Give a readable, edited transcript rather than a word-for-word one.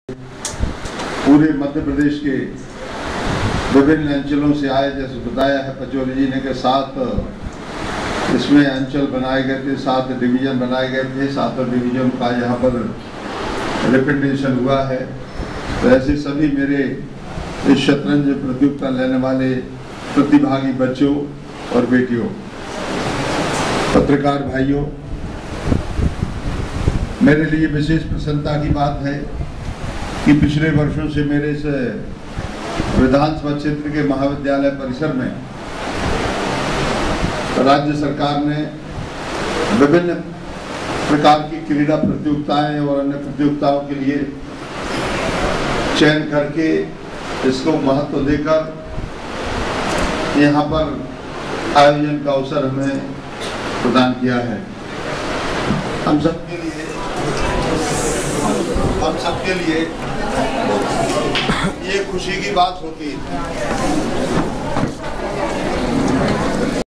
पूरे मध्य प्रदेश के विभिन्न अंचलों से आए, जैसे बताया है पचौरी जी ने कि 7 इसमें अंचल बनाए गए थे, 7 डिवीजन बनाए गए थे, 7 डिवीजन का यहाँ पर रिप्रेजेंटेशन हुआ है। तो ऐसे सभी मेरे इस शतरंज प्रतियोगिता लेने वाले प्रतिभागी बच्चों और बेटियों, पत्रकार भाइयों, मेरे लिए विशेष प्रसन्नता की बात है कि पिछले वर्षों से मेरे इस विधानसभा क्षेत्र के महाविद्यालय परिसर में राज्य सरकार ने विभिन्न प्रकार की क्रीड़ा प्रतियोगिताएं और अन्य प्रतियोगिताओं के लिए चयन करके इसको महत्व देकर यहाँ पर आयोजन का अवसर हमें प्रदान किया है। हम सबके लिए ये खुशी की बात होती है